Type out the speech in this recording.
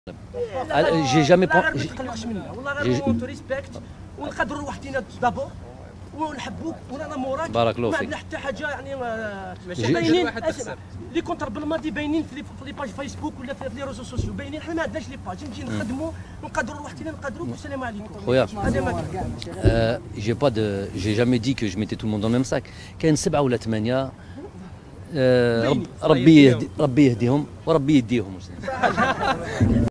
J'ai jamais ما تقلقش منا والله غير اون ريسبكت ونقدروا وحدينا دابور ونحبوك وانا موراك. بارك الله ما فيك. عندنا حتى حاجه يعني ماشي باينين واحد بحساب. لي كونتر بالماضي باينين في لي باج فيسبوك ولا في لي ريزو سوسيو باينين. حنا ما عندناش لي باج نجي نخدموا ونقدروا وحدينا نقدروك. والسلام عليكم خويا. هذا ما كان. J'ai jamais dit que je mettais tout le monde dans le même sac. كاين 7 ولا 8 ربي يهديهم وربي يديهم.